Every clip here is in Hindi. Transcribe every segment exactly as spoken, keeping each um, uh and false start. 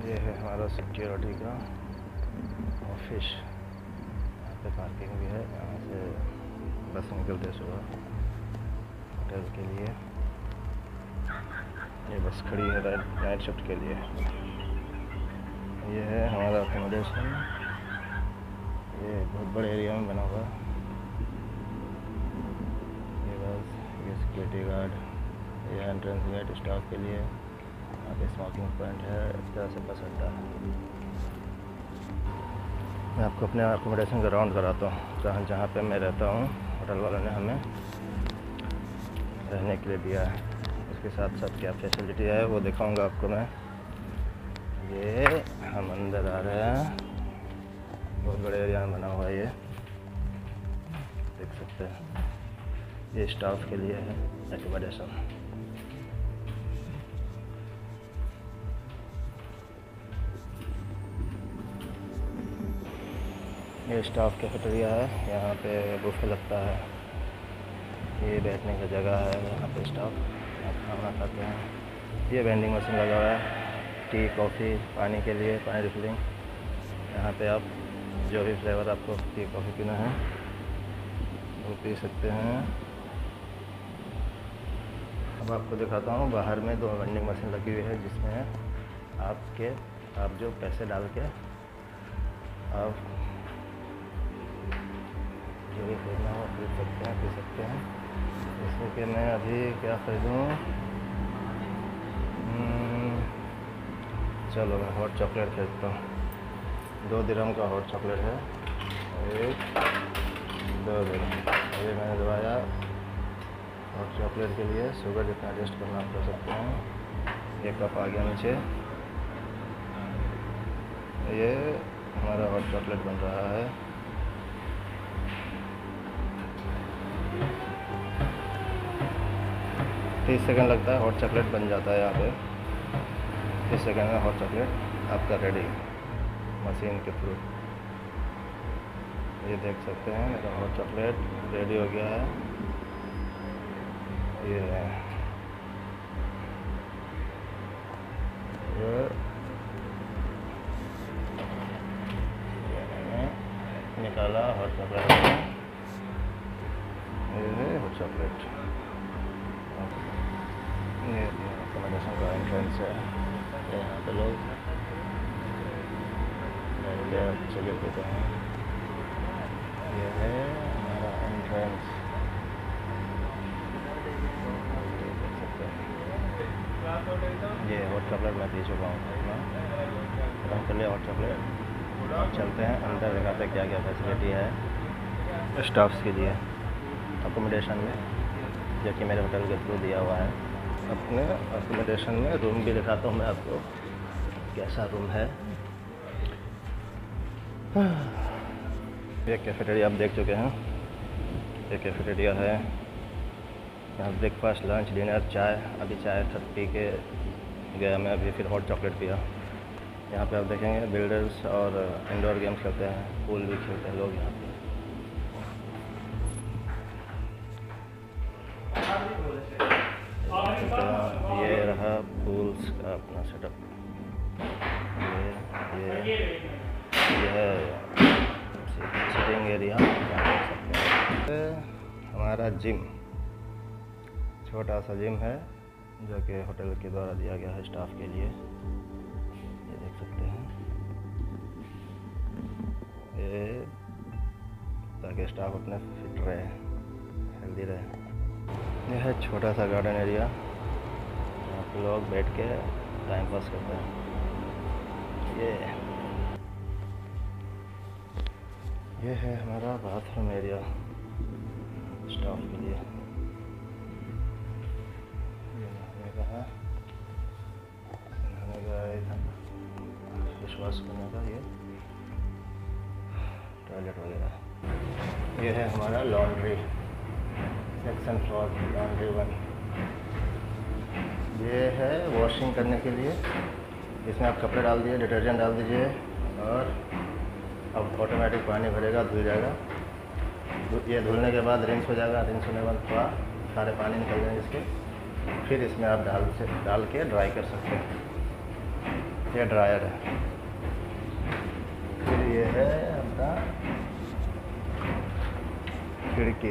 ये है हमारा सिक्योरिटी का ऑफिस। यहाँ पे पार्किंग भी है। यहाँ से बस निकलते सुबह होटल के लिए। ये बस खड़ी है नाइट शिफ्ट के लिए। ये है हमारा अकोमोडेशन। ये बहुत बड़े एरिया में बना हुआ। ये बस, ये सिक्योरिटी गार्ड, ये एंट्रेंस गेट स्टाफ के लिए। यहाँ पे स्मोकिंग पॉइंट है। इस तरह से बस अड्डा है। मैं आपको अपने अकोमोडेशन का राउंड कराता हूँ। जहाँ जहाँ पे मैं रहता हूँ होटल वालों ने हमें रहने के लिए दिया है। उसके साथ साथ क्या फैसिलिटी है वो दिखाऊंगा आपको मैं। ये हम अंदर आ रहे हैं। बहुत बड़े एरिया में बना हुआ है। ये देख सकते हैं। ये स्टाफ के लिए है अकोमोडेशन। ये स्टाफ कैफेटेरिया है। यहाँ पे बुफे लगता है। ये बैठने की जगह है। यहाँ पे स्टाफ खाना खाते हैं। ये वेंडिंग मशीन लगा हुआ है टी कॉफ़ी पानी के लिए, पानी रिफिलिंग। यहाँ पे आप जो भी फ्लेवर आपको टी कॉफ़ी पीना है वो पी सकते हैं। अब आपको दिखाता हूँ बाहर में दो वेंडिंग मशीन लगी हुई है जिसमें आपके आप जो पैसे डाल के आप जो भी खरीदना हो खरीद सकते हैं, पी सकते हैं। जैसे कि मैं अभी क्या खरीदूँ, चलो मैं हॉट चॉकलेट खरीदता हूँ। दो दिरहम का हॉट चॉकलेट है। एक दो दिरहम। ये मैंने दबाया हॉट चॉकलेट के लिए। शुगर जितना एडजस्ट करना आप कर सकते हैं। एक कप आ गया नीचे। ये हमारा हॉट चॉकलेट बन रहा है। तीस सेकंड लगता है, हॉट चॉकलेट बन जाता है। यहाँ पे तीस सेकंड में हॉट चॉकलेट आपका रेडी मशीन के थ्रू। ये देख सकते हैं मेरा हॉट चॉकलेट रेडी हो गया है। ये है ये मैंने निकाला हॉट चॉकलेट। ये है हॉट चॉकलेट। ये अकोमोडेशन का एंट्रेंस है। यहाँ पे लोग जगह पे हैं। ये है हमारा एंट्रेंस। देख सकते हैं। ये हॉट चॉकलेट मैं पी चुका हूँ अपना खत्म कर लिया हॉट चॉकलेट। चलते हैं अंदर, दिखाते हैं क्या क्या फैसिलिटी है स्टाफ्स के लिए अकोमोडेशन में, जो कि मेरे होटल के थ्रू दिया हुआ है। अपने अकोमोडेशन में रूम भी दिखाता हूँ मैं आपको कैसा रूम है। ये कैफेटेरिया आप देख चुके हैं। ये कैफेटेरिया है। यहाँ ब्रेकफास्ट लंच डिनर चाय। अभी चाय पी के गया मैं, अभी फिर हॉट चॉकलेट पिया। यहाँ पे आप देखेंगे बिल्डर्स और इंडोर गेम्स खेलते हैं, पूल भी खेलते हैं लोग यहाँ पे। ये रहा पूल्स का अपना सेटअप। ये ये ये है सिटिंग एरिया। हमारा जिम, छोटा सा जिम है जो कि होटल के द्वारा दिया गया है स्टाफ के लिए। ये देख सकते हैं। ये ताकि स्टाफ अपने फिट रहे, हेल्दी रहे। यह है छोटा सा गार्डन एरिया। यहाँ पे लोग बैठ के टाइम पास करते हैं। ये ये है हमारा बाथरूम एरिया स्टाफ के लिए। ये नहाने का है, नहाने का विश्वास करने का। ये टॉयलेट वगैरह। ये है हमारा laundry section for laundry one. ये है वॉशिंग करने के लिए। इसमें आप कपड़े डाल दिए, डिटर्जेंट डाल दीजिए और अब ऑटोमेटिक पानी भरेगा, धुल जाएगा। ये धुलने के बाद रिंस हो जाएगा। रिंस होने के बाद थोड़ा सारे पानी निकल जाएंगे इसके। फिर इसमें आप डाल से डाल के ड्राई कर सकते हैं। ये ड्रायर है। फिर ये है अपना खिड़की,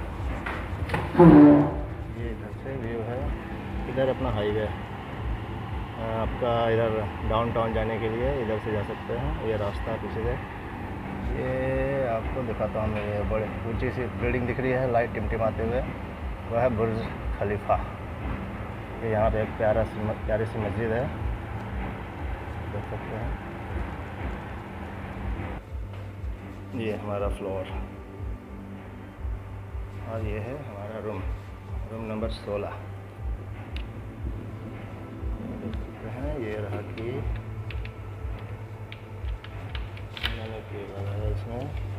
ये इधर से व्यू है। इधर अपना हाईवे आपका, इधर डाउनटाउन जाने के लिए इधर से जा सकते हैं। ये रास्ता पीछे से, ये आपको दिखाता हूँ मैं। ये बड़े ऊंची सी बिल्डिंग दिख रही है लाइट टिमटिमाते हुए, वह है बुर्ज खलीफा। ये यहाँ पे एक प्यारा सी प्यारी सी मस्जिद है, देख सकते हैं। ये हमारा फ्लोर और ये है हमारा रूम, रूम नंबर सोलह। देख सकते हैं ये रहा कि मैंने की लगा है इसमें।